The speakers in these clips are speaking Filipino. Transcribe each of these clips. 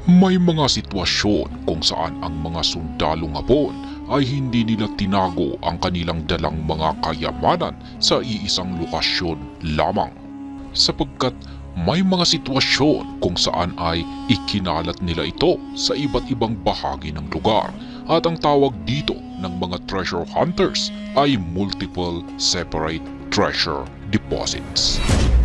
May mga sitwasyon kung saan ang mga sundalong Hapon ay hindi nila tinago ang kanilang dalang mga kayamanan sa iisang lokasyon lamang. Sapagkat may mga sitwasyon kung saan ay ikinalat nila ito sa iba't ibang bahagi ng lugar at ang tawag dito ng mga treasure hunters ay multiple separate treasure deposits.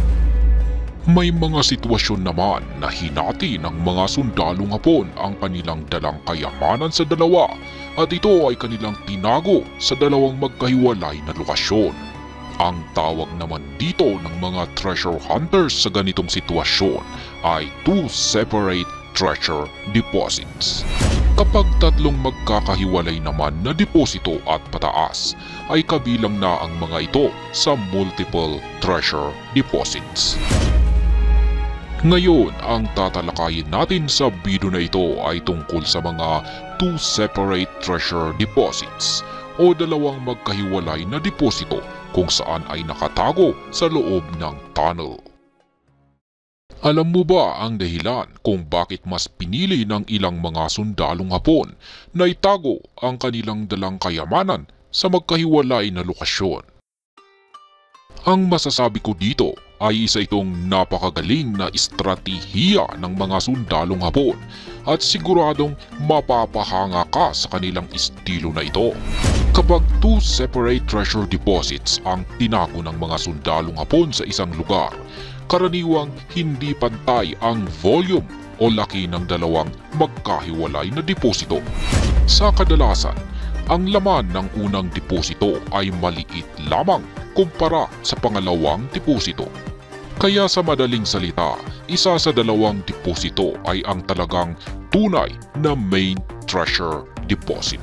May mga sitwasyon naman na hinati ng mga sundalong Hapon ang kanilang dalang kayamanan sa dalawa at ito ay kanilang tinago sa dalawang magkahiwalay na lokasyon. Ang tawag naman dito ng mga treasure hunters sa ganitong sitwasyon ay two separate treasure deposits. Kapag tatlong magkakahiwalay naman na deposito at pataas ay kabilang na ang mga ito sa multiple treasure deposits. Ngayon, ang tatalakayin natin sa video na ito ay tungkol sa mga two separate treasure deposits o dalawang magkahiwalay na deposito kung saan ay nakatago sa loob ng tunnel. Alam mo ba ang dahilan kung bakit mas pinili ng ilang mga sundalong Hapon na itago ang kanilang dalang kayamanan sa magkahiwalay na lokasyon? Ang masasabi ko dito ay isa itong napakagaling na estratehiya ng mga sundalong Hapon at siguradong mapapahanga ka sa kanilang estilo na ito. Kapag two separate treasure deposits ang tinago ng mga sundalong Hapon sa isang lugar, karaniwang hindi pantay ang volume o laki ng dalawang magkahiwalay na deposito. Sa kadalasan, ang laman ng unang deposito ay maliit lamang kumpara sa pangalawang deposito. Kaya sa madaling salita, isa sa dalawang deposito ay ang talagang tunay na main treasure deposit.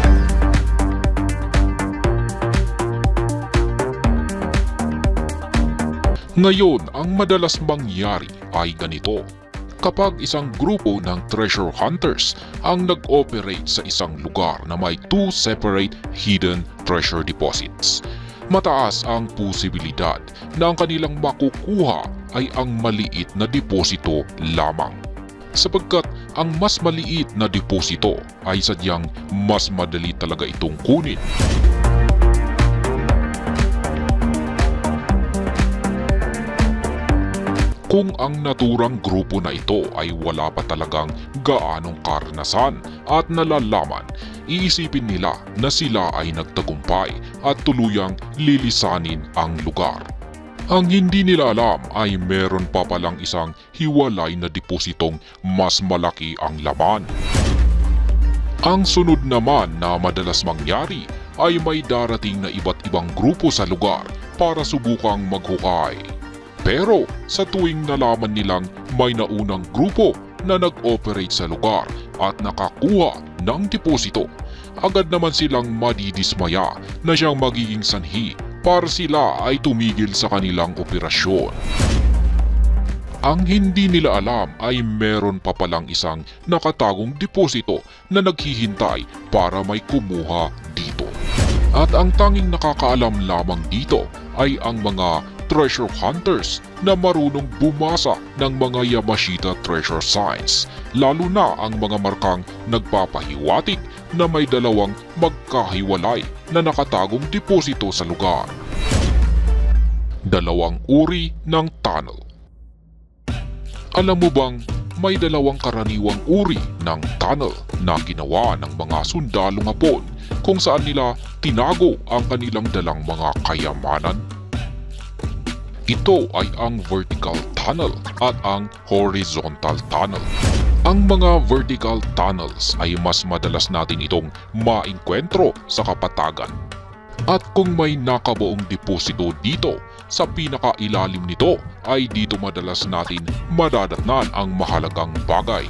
Ngayon, ang madalas mangyari ay ganito. Kapag isang grupo ng treasure hunters ang nag-operate sa isang lugar na may two separate hidden treasure deposits, mataas ang posibilidad na ang kanilang makukuha ay ang maliit na deposito lamang. Sapagkat ang mas maliit na deposito ay sadyang mas madali talaga itong kunin. Kung ang naturang grupo na ito ay wala pa talagang gaanong karanasan at nalalaman, iisipin nila na sila ay nagtagumpay at tuluyang lilisanin ang lugar. Ang hindi nila alam ay meron pa palang isang hiwalay na depositong mas malaki ang laman. Ang sunod naman na madalas mangyari ay may darating na iba't ibang grupo sa lugar para subukang maghukay. Pero sa tuwing nalaman nilang may naunang grupo na nag-operate sa lugar at nakakuha ng deposito, agad naman silang madidismaya na siyang magiging sanhi para sila ay tumigil sa kanilang operasyon. Ang hindi nila alam ay meron pa palang isang nakatagong deposito na naghihintay para may kumuha dito. At ang tanging nakakaalam lamang dito ay ang mga treasure hunters na marunong bumasa ng mga Yamashita treasure signs, lalo na ang mga markang nagpapahiwatig na may dalawang magkahiwalay na nakatagong deposito sa lugar. Dalawang uri ng tunnel. Alam mo bang may dalawang karaniwang uri ng tunnel na ginawa ng mga sundalong Hapon kung saan nila tinago ang kanilang dalang mga kayamanan? Ito ay ang vertical tunnel at ang horizontal tunnel. Ang mga vertical tunnels ay mas madalas natin itong maengkwentro sa kapatagan. At kung may nakabuong deposito dito, sa pinakailalim nito ay dito madalas natin madadatnan ang mahalagang bagay.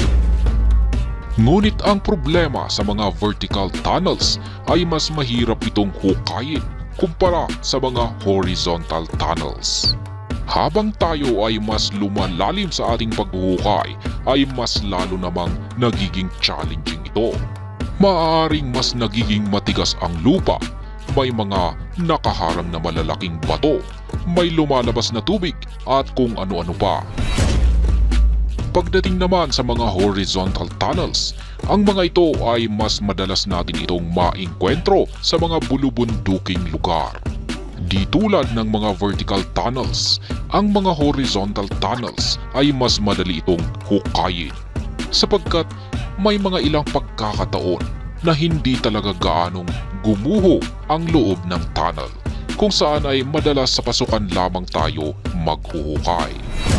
Ngunit ang problema sa mga vertical tunnels ay mas mahirap itong hukayin kumpara sa mga horizontal tunnels. Habang tayo ay mas lumalalim sa ating paghuhukay, ay mas lalo namang nagiging challenging ito. Maaaring mas nagiging matigas ang lupa, may mga nakaharang na malalaking bato, may lumalabas na tubig at kung ano-ano pa. Pagdating naman sa mga horizontal tunnels, ang mga ito ay mas madalas natin itong maengkwentro sa mga bulubunduking lugar. Di tulad ng mga vertical tunnels, ang mga horizontal tunnels ay mas madali itong hukayin sapagkat may mga ilang pagkakataon na hindi talaga gaanong gumuho ang loob ng tunnel kung saan ay madalas sa pasukan lamang tayo maghuhukay.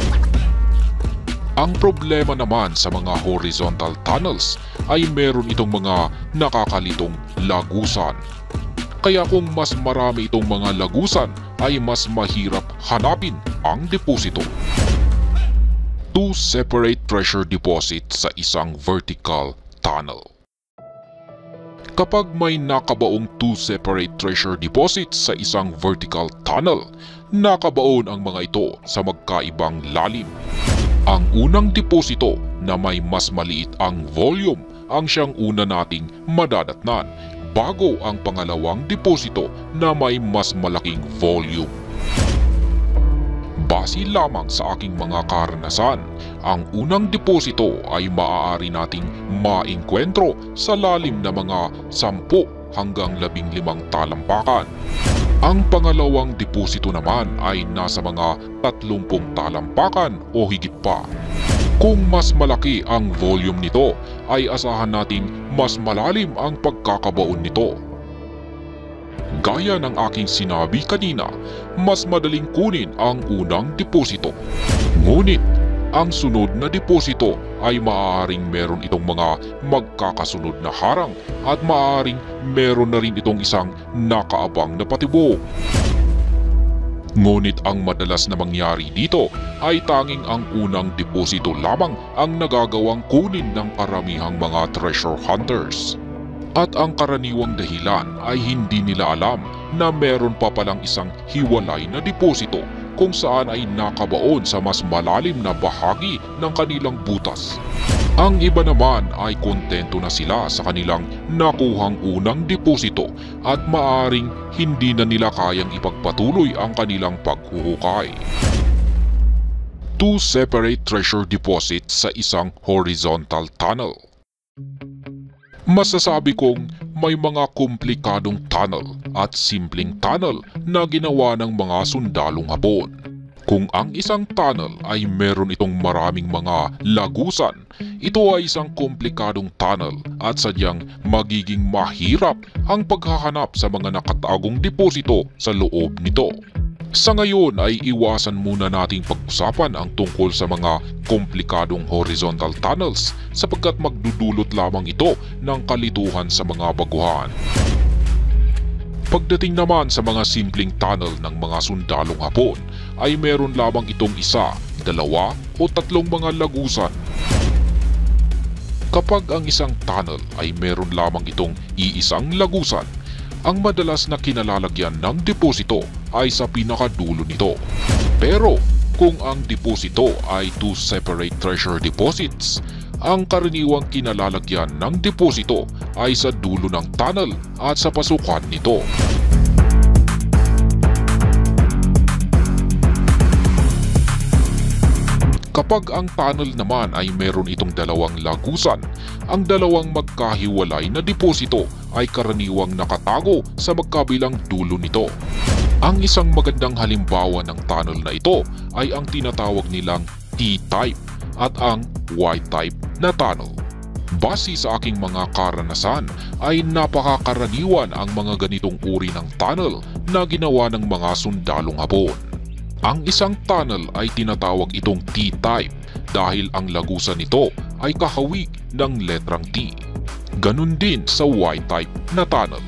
Ang problema naman sa mga horizontal tunnels ay meron itong mga nakakalitong lagusan. Kaya kung mas marami itong mga lagusan ay mas mahirap hanapin ang deposito. 2 separate treasure deposits sa isang vertical tunnel. Kapag may nakabaong 2 separate treasure deposits sa isang vertical tunnel, nakabaon ang mga ito sa magkaibang lalim. Ang unang deposito na may mas maliit ang volume ang siyang una nating madadatnan bago ang pangalawang deposito na may mas malaking volume. Base lamang sa aking mga karanasan, ang unang deposito ay maaari nating maengkwentro sa lalim na mga 10 hanggang 15 talampakan. Ang pangalawang deposito naman ay nasa mga 30 talampakan o higit pa. Kung mas malaki ang volume nito, ay asahan nating mas malalim ang pagkakabaon nito. Gaya ng aking sinabi kanina, mas madaling kunin ang unang deposito. Ngunit, ang sunod na deposito ay maaaring meron itong mga magkakasunod na harang at maaaring meron na rin itong isang nakaabang na patibok. Ngunit ang madalas na mangyari dito ay tanging ang unang deposito lamang ang nagagawang kunin ng karamihang mga treasure hunters. At ang karaniwang dahilan ay hindi nila alam na meron pa palang isang hiwalay na deposito kung saan ay nakabaon sa mas malalim na bahagi ng kanilang butas. Ang iba naman ay kontento na sila sa kanilang nakuhang unang deposito at maaring hindi na nila kayang ipagpatuloy ang kanilang paghuhukay. 2 separate treasure deposits sa isang horizontal tunnel. Masasabi kong may mga komplikadong tunnel at simpleng tunnel na ginawa ng mga sundalong Hapon. Kung ang isang tunnel ay meron itong maraming mga lagusan, ito ay isang komplikadong tunnel at sadyang magiging mahirap ang paghahanap sa mga nakatagong deposito sa loob nito. Sa ngayon ay iwasan muna nating pag-usapan ang tungkol sa mga komplikadong horizontal tunnels sapagkat magdudulot lamang ito ng kalituhan sa mga baguhan. Pagdating naman sa mga simpleng tunnel ng mga sundalong Hapon ay meron lamang itong 1, 2 o 3 mga lagusan. Kapag ang isang tunnel ay meron lamang itong iisang lagusan, ang madalas na kinalalagyan ng deposito ay sa pinakadulo nito. Pero kung ang deposito ay 2 separate treasure deposits, ang karaniwang kinalalagyan ng deposito ay sa dulo ng tunnel at sa pasukan nito. Kapag ang tunnel naman ay meron itong 2 lagusan, ang 2 magkahiwalay na deposito ay karaniwang nakatago sa magkabilang dulo nito. Ang isang magandang halimbawa ng tunnel na ito ay ang tinatawag nilang T-type at ang Y-type na tunnel. Base sa aking mga karanasan ay napakakaraniwan ang mga ganitong uri ng tunnel na ginawa ng mga sundalong Hapon. Ang isang tunnel ay tinatawag itong T-type dahil ang lagusan nito ay kahawig ng letrang T. Ganun din sa Y-type na tunnel.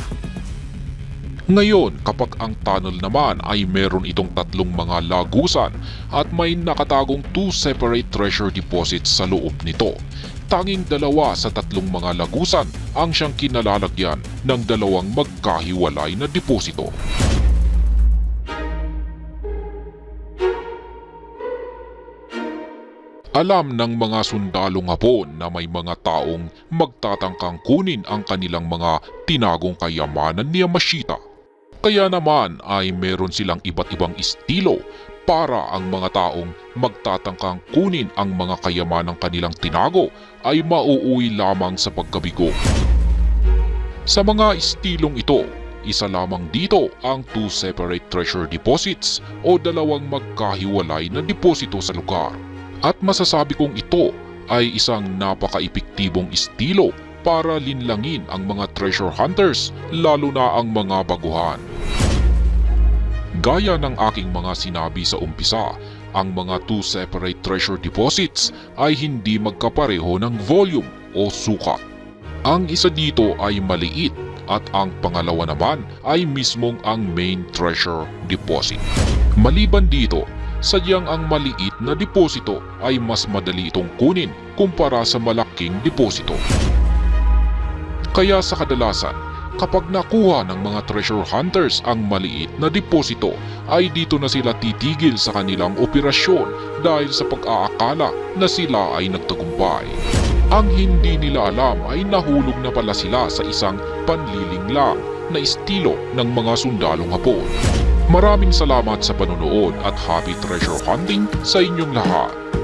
Ngayon, kapag ang tunnel naman ay meron itong 3 mga lagusan at may nakatagong 2 separate treasure deposits sa loob nito, tanging 2 sa 3 mga lagusan ang siyang kinalalagyan ng 2 magkahiwalay na deposito. Alam ng mga sundalong Hapon na may mga taong magtatangkang kunin ang kanilang mga tinagong kayamanan ni Yamashita. Kaya naman ay meron silang iba't ibang estilo para ang mga taong magtatangkang kunin ang mga kayamanang kanilang tinago ay mauuwi lamang sa pagkabigo. Sa mga estilong ito, isa lamang dito ang two separate treasure deposits o dalawang magkahiwalay na deposito sa lugar. At masasabi kong ito ay isang napaka-epektibong estilo para linlangin ang mga treasure hunters, lalo na ang mga baguhan. Gaya ng aking mga sinabi sa umpisa, ang mga two separate treasure deposits ay hindi magkapareho ng volume o sukat. Ang isa dito ay maliit at ang pangalawa naman ay mismong ang main treasure deposit. Maliban dito, sadyang ang maliit na deposito ay mas madali itong kunin kumpara sa malaking deposito. Kaya sa kadalasan, kapag nakuha ng mga treasure hunters ang maliit na deposito ay dito na sila titigil sa kanilang operasyon dahil sa pag-aakala na sila ay nagtagumpay. Ang hindi nila alam ay nahulog na pala sila sa isang panlilinglang na estilo ng mga sundalong Hapon. Maraming salamat sa panonood at happy treasure hunting sa inyong lahat.